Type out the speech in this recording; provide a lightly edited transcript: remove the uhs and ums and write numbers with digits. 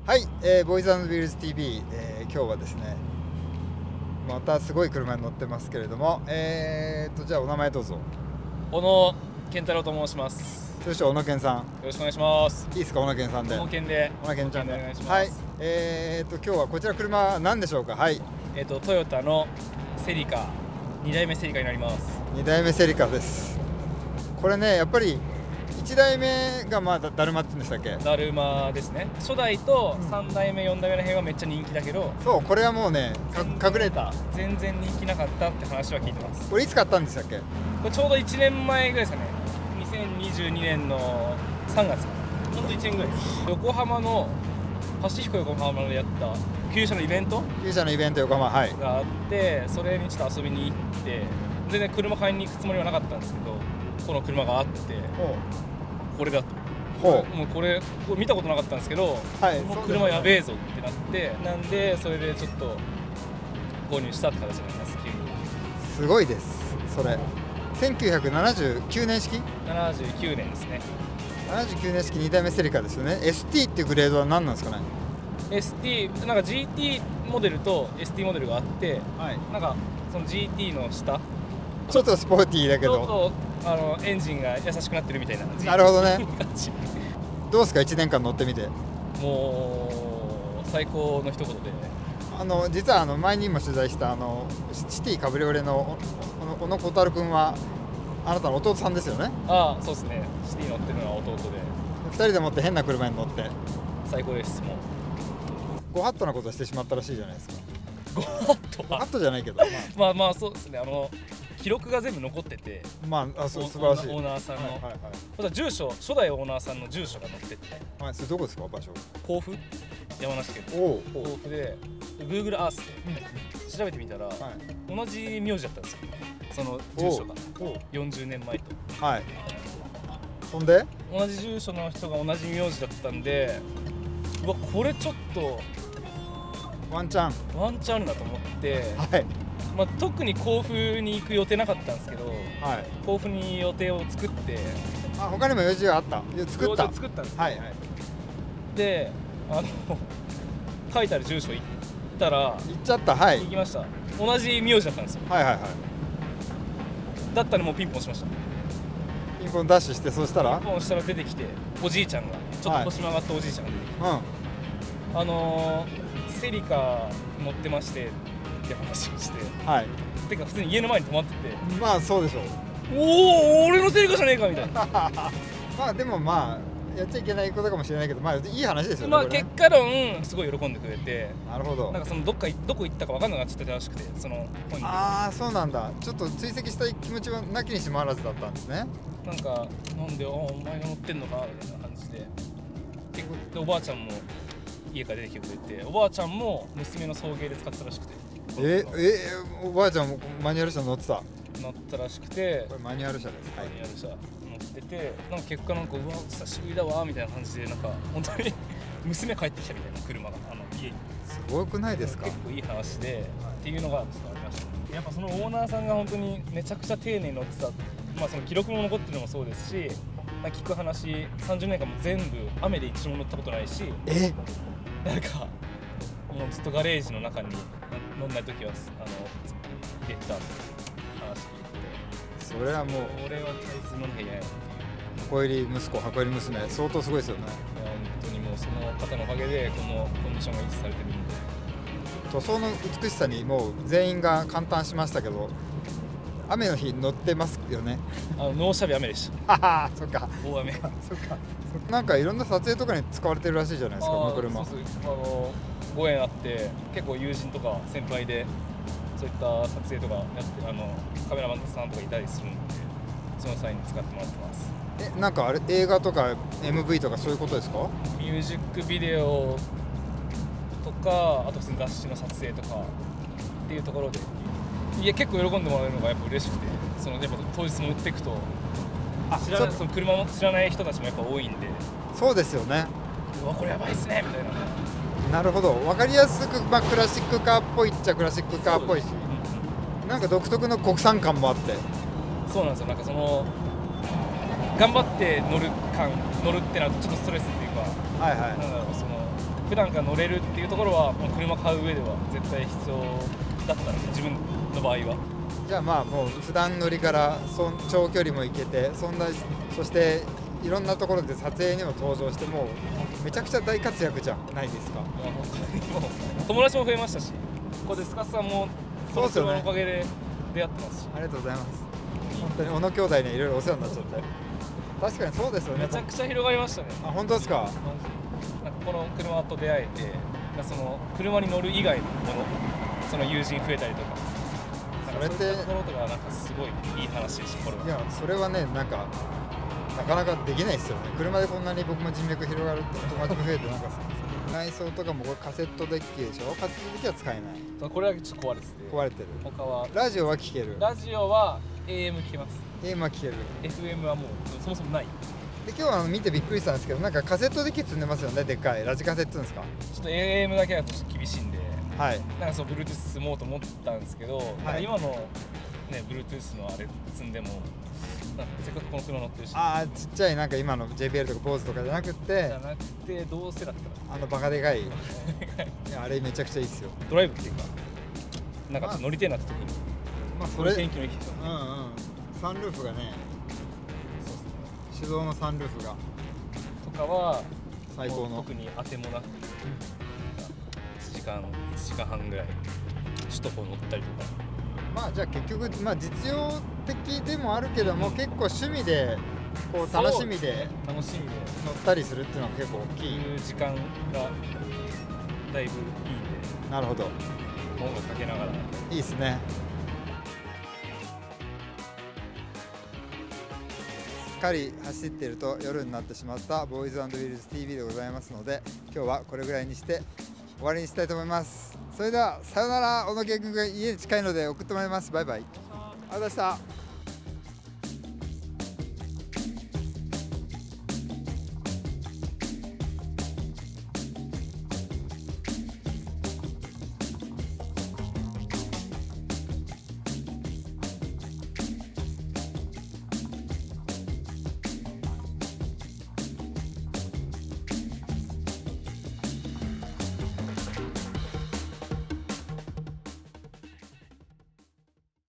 はい、ボーイズ&ビールズ TV、今日はですねまたすごい車に乗ってますけれども、じゃあお名前どうぞ。 小野健太郎と申します。 通称小野健さん。よろしくお願いします。 いいですか、小野健さんで。 小野健で。 小野健ちゃんでお願いします。 はい。今日はこちら車は何でしょうか。はい。 トヨタのセリカ、2代目セリカになります。 2代目セリカです。これね、やっぱり1代目がだるまって言うんでしたっけ。 だるまですね。初代と3代目、4代目の辺はめっちゃ人気だけど、 そう、これはもうね、隠れた。 全然人気なかったって話は聞いてます。 これいつ買ったんでしたっけ。 これちょうど1年前ぐらいですかね。2022年の3月。ほんと1年ぐらいです。横浜のパシフィコ横浜でやった旧車のイベント横浜、はい、 があって、それにちょっと遊びに行って、全然車買いに行くつもりはなかったんですけど、この車があって、これだと。もうこれ見たことなかったんですけど、はい、この車やべえぞってなって、なんでそれでちょっと購入したって形になります。急にすごいです。それ1979年式 79年ですね。 79年式2代目セリカですよね。 ST っていうグレードは何なんですかね。 ST なんか GT モデルと ST モデルがあって、はい、なんかその GT の下ちょっとスポーティーだけど、ちょっとエンジンが優しくなってるみたいな。 なるほどね。どうですか、1年間乗ってみて。 もう最高の一言で、 実は前にも取材したシティカブリオレの小野小太君はあなたの弟さんですよね。 ああ、そうですね。シティ乗ってるのは弟で、 2人でもって変な車に乗って最高です。もうご法度なことしてしまったらしいじゃないですか。 ご法度じゃないけど、 まあそうですね。記録が全部残ってて、 素晴らしい。 オーナーさんの住所、初代オーナーさんの住所が載ってて、 はい、それどこですか、場所。 甲府、山梨県甲府で Google Earth で調べてみたら、同じ名字だったんですよ、その住所が。40年前と。はい。 そんで同じ住所の人が同じ名字だったんで、うわ、これちょっとワンチャンあるなと思って、はい、特に甲府に行く予定なかったんですけど、はい、甲府に予定を作って、 他にも用事があった。作ったんです。はいはい。 で、書いてある住所行ったら、 行っちゃった。はい、 行きました。同じ名字だったんですよ。はいはいはい。だったらもうピンポンしました。 ピンポンダッシュして、そしたらピンポンしたら出てきて、おじいちゃんがちょっと年曲がったおじいちゃんが出てきて、セリカ乗ってましてって話をして、はい、てか普通に家の前に止まってて、 まあそうでしょう。 おお、俺のセリカじゃねえかみたいな。 でもやっちゃいけないことかもしれないけど、いい話ですよね。 結果論すごい喜んでくれて、 なるほど。 なんかどこ行ったか分かんなくなっちゃったらしくて、その本人。 そうなんだ。ちょっと追跡したい気持ちはなきにしもあらずだったんですね。 なんでお前が乗ってんのかみたいな感じで、結構おばあちゃんも家から出てきてくれて、おばあちゃんも娘の送迎で使ってたらしくて。 おばあちゃんもマニュアル車乗ってたらしくて、 これマニュアル車です。 マニュアル車乗ってて、なんか結果うわ久しぶりだわみたいな感じで、なんか本当に娘帰ってきたみたいな、車が家に。 すごくないですか。 結構いい話で、っていうのがちょっとありました。やっぱそのオーナーさんが本当にめちゃくちゃ丁寧に乗ってた。その記録も残ってるのもそうですし、聞く話、30年間も全部雨で一度も乗ったことないし、なんかもうずっとガレージの中に乗んない時は入れてたって話聞いて、 それはもう俺は大切なきゃいけない。 箱入り息子、箱入り娘、相当すごいですよね。 本当にもうその方のおかげでこのコンディションが維持されてるんで。 塗装の美しさにもう全員が感嘆しましたけど、雨の日乗ってますよね。 ノーシャビ雨でした。 そっか。 大雨。そっか。 なんかいろんな撮影とかに使われてるらしいじゃないですか、この車。 ご縁あって、結構友人とか先輩でそういった撮影とかやって、カメラマンさんとかいたりするので、その際に使ってもらってます。 なんか映画とか MV とかそういうことですか？ ミュージックビデオとか、あと雑誌の撮影とかっていうところで、結構喜んでもらえるのがやっぱ嬉しくて、やっぱ当日も売っていくと、その車も知らない人たちもやっぱ多いんで。 そうですよね。 うわ、これやばいっすねみたいな。 なるほど。分かりやすく、クラシックカーっぽいっちゃクラシックカーっぽいし、なんか独特の国産感もあって。 そうなんですよ。なんか頑張って乗るってなるとちょっとストレスっていうか、なんだろう、 普段から乗れるっていうところはもう車買う上では絶対必要だったんで、自分の場合は。 じゃあまあもう普段乗りから長距離も行けて、そしていろんなところで撮影にも登場して、もうめちゃくちゃ大活躍じゃないですか。 いや本当にもう友達も増えましたし、ここで司さんもこの車のおかげで出会ってますし。 ありがとうございます。本当に小野兄弟にいろいろお世話になっちゃって。確かにそうですよね。 めちゃくちゃ広がりましたね。 あ、本当ですか。 なんかこの車と出会えて、その車に乗る以外のもの、その友人増えたりとか、 それってそういったところとかなんかすごいいい話でした。これは。 いや、それはね、なんかなかなかできないですよね。車でこんなに僕も人脈広がるって、友達も増えて、なんか内装とかもこれカセットデッキでしょ。カセットデッキは使えない。 これはちょっと壊れてて。 壊れてる。 他はラジオは聞ける。 ラジオは AM 聞けます。 AM は聞ける。 FM はもうそもそもない。 で今日は見てびっくりしたんですけど、なんかカセットデッキ積んでますよね。でっかいラジカセって言うんですか。 ちょっと AM だけだとちょっと厳しいんで、 はい。 なんかそう Bluetooth 積もうと思ったんですけど、なんか今のね Bluetooth のあれ積んでも、なんかせっかくこの車乗ってるし。 ああ、ちっちゃいなんか今の JBL とか BOSE とかじゃなくて、 どうせだったらバカでかい。いや、あれめちゃくちゃいいっすよ。 ドライブっていうか、なんかちょっと乗りてえなって時に、 まあそれ、 天気のいい日とうんうん。サンルーフがね、手動のサンルーフがとかは最高の。 特に当てもなく、1時間半ぐらい首都高乗ったりとか。 まあじゃあ結局、まあ実用的でもあるけども、結構趣味でこう楽しみで乗ったりするっていうのは結構大きい。 いう時間がだいぶいいんで。 なるほど。 音楽かけながら。 いいですね。しっかり走っていると夜になってしまったボーイズ&ウィルズ TV でございますので、今日はこれぐらいにして終わりにしたいと思います。それではさよなら。小野圭君が家に近いので送ってもらいます。バイバイ。ありがとうございました。